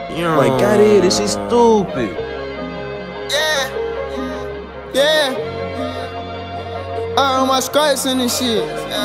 Like, got it, this shit stupid. Yeah, yeah. I earn my stripes and this shit.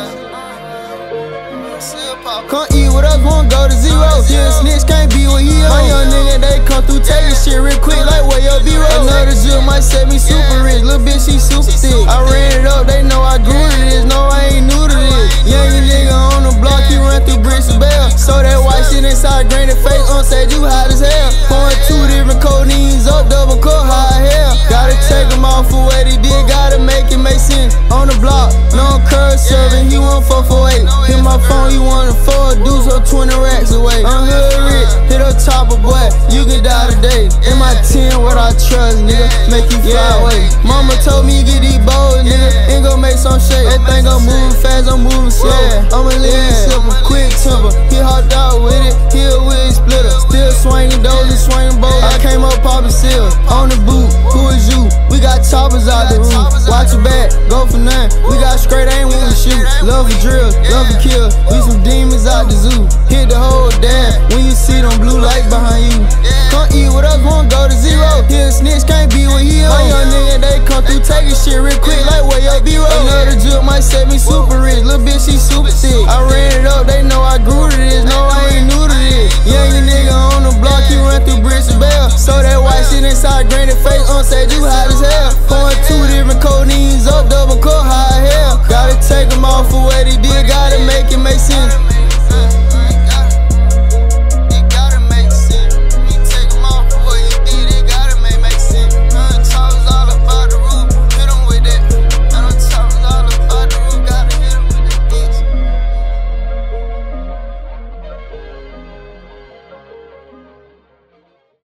Come eat with us, won't go to zero. Yeah, snitch can't be what he on. My young nigga, they come through taking shit real quick like where your B-roll. Another drill might set me super rich. Little bitch, she super thick. I ran it up, they know I grew to this. No, I ain't new to this. Young nigga on the block, he run through bricks and bell. So that white shit inside, granny face on said you hot as hell. Pouring 2 different codeines up, double cup, high hell. Gotta take him off for what he did, gotta make it make sense. On the block, no curve serving, he want 448. Hit my phone, you want a 4 dudes up 20 racks away. I'm hood rich, hit up chopper, boy, you can die today. In my 10, what I trust, nigga, make you fly away. Mama told me get these bows, nigga, ain't gon' make some shake. They think I'm moving fast, I'm moving slow. I'ma leave it simple, quick temper. He hopped out with it, he a wheel splitter. Still swinging doors and swinging bowls. I came up popping seals, on the boot, who is you? We got choppers out the roof. Watch your back, go for none. We got straight aim when we shoot. Love for drills, love for kills. We some demons out the zoo. Hit the whole damn when you see them blue lights behind you. Come eat with us, won't go to zero. Here snitch can't be what he on. My young nigga, they come through taking shit real quick like where your B-roll. Another drill might set me super rich. Little bitch, she super thick. I ran it up, they know I grew to this. No, I ain't new to this. Young nigga on the block, he run through bricks and bell. So that white shit inside, granny face on said you hot as